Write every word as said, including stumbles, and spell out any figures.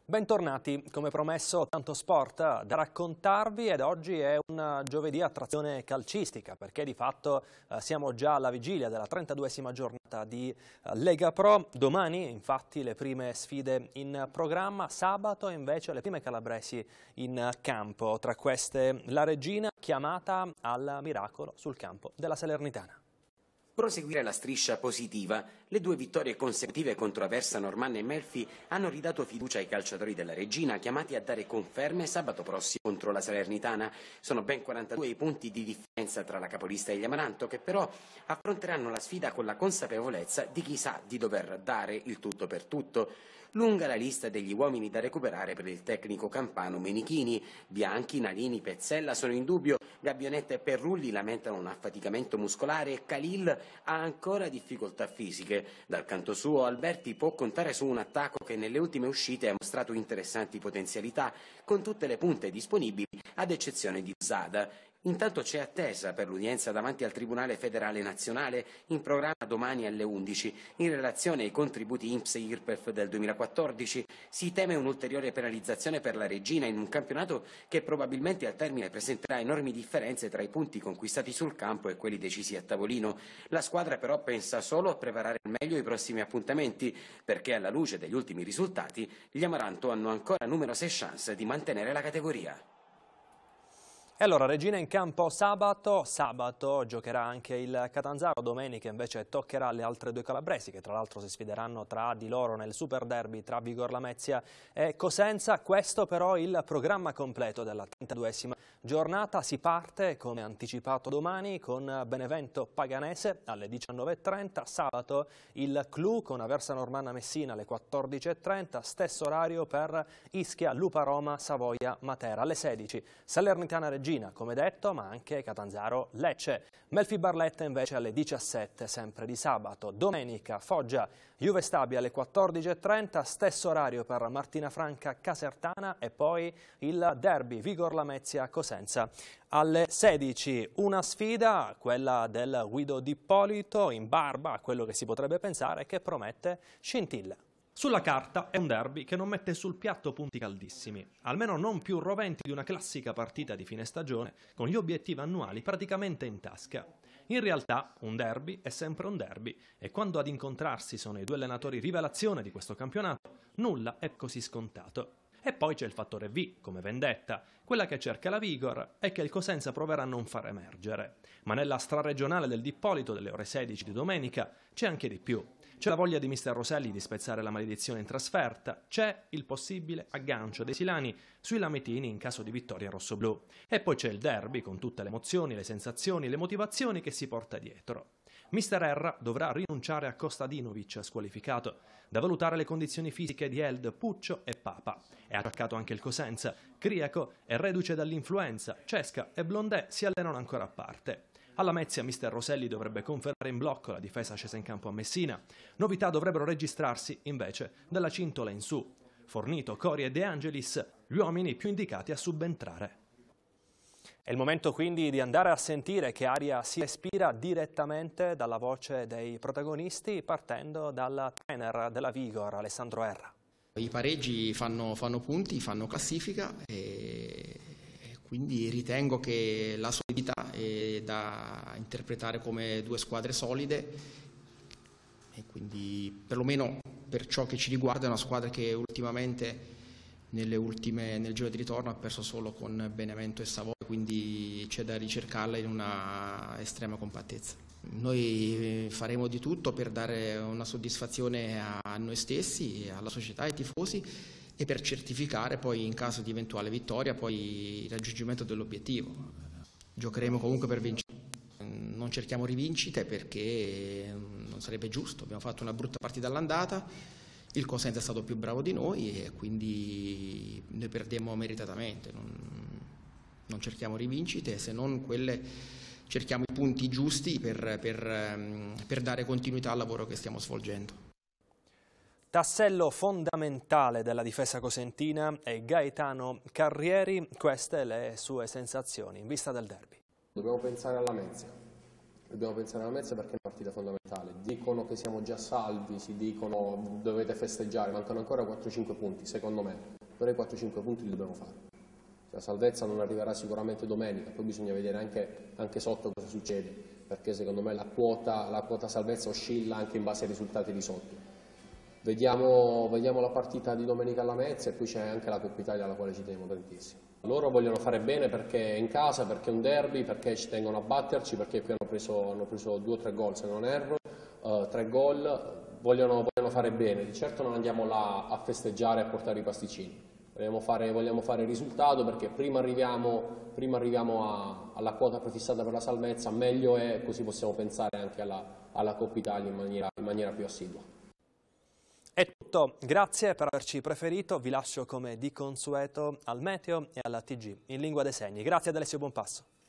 Bentornati, come promesso tanto sport da raccontarvi ed oggi è un giovedì a trazione calcistica perché di fatto eh, siamo già alla vigilia della trentaduesima giornata di eh, Lega Pro. Domani infatti le prime sfide in programma, sabato invece le prime calabresi in campo, tra queste la Reggina chiamata al miracolo sul campo della Salernitana. Proseguire la striscia positiva, le due vittorie consecutive contro Aversa, Normanna e Melfi hanno ridato fiducia ai calciatori della Reggina, chiamati a dare conferme sabato prossimo contro la Salernitana. Sono ben quarantadue i punti di differenza tra la capolista e gli Amaranto, che però affronteranno la sfida con la consapevolezza di chi sa di dover dare il tutto per tutto. Lunga la lista degli uomini da recuperare per il tecnico campano Menichini. Bianchi, Nalini, Pezzella sono in dubbio, Gabbionetta e Perrulli lamentano un affaticamento muscolare e Khalil ha ancora difficoltà fisiche. Dal canto suo Alberti può contare su un attacco che nelle ultime uscite ha mostrato interessanti potenzialità, con tutte le punte disponibili ad eccezione di Zada. Intanto c'è attesa per l'udienza davanti al Tribunale Federale Nazionale in programma domani alle undici. In relazione ai contributi I N P S e I R P E F del duemilaquattordici si teme un'ulteriore penalizzazione per la Reggina in un campionato che probabilmente al termine presenterà enormi differenze tra i punti conquistati sul campo e quelli decisi a tavolino. La squadra però pensa solo a preparare al meglio i prossimi appuntamenti perché alla luce degli ultimi risultati gli Amaranto hanno ancora numerose chance di mantenere la categoria. E allora Reggina in campo sabato, sabato giocherà anche il Catanzaro, domenica invece toccherà le altre due calabresi che tra l'altro si sfideranno tra di loro nel super derby tra Vigor Lamezia e Cosenza. Questo però il programma completo della trentaduesima giornata. Si parte come anticipato domani con Benevento Paganese alle diciannove e trenta, sabato il Clou con Aversa Normanna Messina alle quattordici e trenta, stesso orario per Ischia Lupa Roma Savoia Matera alle sedici, Salernitana Reggina come detto, ma anche Catanzaro Lecce. Melfi Barletta invece alle diciassette, sempre di sabato. Domenica Foggia Juve Stabia alle quattordici e trenta, stesso orario per Martina Franca Casertana e poi il derby Vigor Lamezia Cosenza alle sedici. Una sfida, quella del Guido D'Ippolito, in barba a quello che si potrebbe pensare, che promette scintille. Sulla carta è un derby che non mette sul piatto punti caldissimi, almeno non più roventi di una classica partita di fine stagione con gli obiettivi annuali praticamente in tasca. In realtà un derby è sempre un derby e quando ad incontrarsi sono i due allenatori rivelazione di questo campionato, nulla è così scontato. E poi c'è il fattore V, come vendetta, quella che cerca la Vigor e che il Cosenza proverà a non far emergere. Ma nella straregionale del D'Ippolito delle ore sedici di domenica c'è anche di più. C'è la voglia di mister Roselli di spezzare la maledizione in trasferta, c'è il possibile aggancio dei silani sui lametini in caso di vittoria rossoblù. E poi c'è il derby con tutte le emozioni, le sensazioni, le motivazioni che si porta dietro. Mister Erra dovrà rinunciare a Kostadinovic squalificato, da valutare le condizioni fisiche di Eld, Puccio e Papa. È attaccato anche il Cosenza, Criaco è reduce dall'influenza, Cesca e Blondè si allenano ancora a parte. Alla Lamezia mister Roselli dovrebbe confermare in blocco la difesa scesa in campo a Messina. Novità dovrebbero registrarsi, invece, dalla cintola in su. Fornito, Cori e De Angelis, gli uomini più indicati a subentrare. È il momento quindi di andare a sentire che aria si respira direttamente dalla voce dei protagonisti, partendo dal trainer della Vigor, Alessandro Erra. I pareggi fanno, fanno punti, fanno classifica e quindi ritengo che la solidità è da interpretare come due squadre solide e quindi perlomeno per ciò che ci riguarda è una squadra che ultimamente nelle ultime, nel giro di ritorno ha perso solo con Benevento e Savoia, quindi c'è da ricercarla in una estrema compattezza. Noi faremo di tutto per dare una soddisfazione a noi stessi, alla società, ai tifosi e per certificare poi in caso di eventuale vittoria poi il raggiungimento dell'obiettivo. Giocheremo comunque per vincere, non cerchiamo rivincite perché non sarebbe giusto, abbiamo fatto una brutta partita all'andata, il Cosenza è stato più bravo di noi e quindi noi perdiamo meritatamente, non, non cerchiamo rivincite, se non quelle cerchiamo i punti giusti per, per, per dare continuità al lavoro che stiamo svolgendo. Tassello fondamentale della difesa cosentina è Gaetano Carrieri, queste le sue sensazioni in vista del derby. Dobbiamo pensare alla Lamezia, dobbiamo pensare alla Lamezia perché è una partita fondamentale. Dicono che siamo già salvi, si dicono dovete festeggiare, mancano ancora quattro cinque punti secondo me. però i quattro cinque punti li dobbiamo fare. La salvezza non arriverà sicuramente domenica, poi bisogna vedere anche, anche sotto cosa succede, perché secondo me la quota, la quota salvezza oscilla anche in base ai risultati di sotto. Vediamo, vediamo la partita di domenica alla Lamezia e poi c'è anche la Coppa Italia alla quale ci teniamo tantissimo. Loro vogliono fare bene perché è in casa, perché è un derby, perché ci tengono a batterci, perché qui hanno preso, hanno preso due o tre gol se non erro, uh, tre gol, vogliono, vogliono fare bene. Di certo non andiamo là a festeggiare e a portare i pasticcini. Vogliamo fare, vogliamo fare il risultato perché prima arriviamo, prima arriviamo a, alla quota prefissata per la salvezza, meglio è, così possiamo pensare anche alla, alla Coppa Italia in maniera, in maniera più assidua. È tutto, grazie per averci preferito, vi lascio come di consueto al Meteo e alla T G in lingua dei segni. Grazie ad Alessio Buonpasso.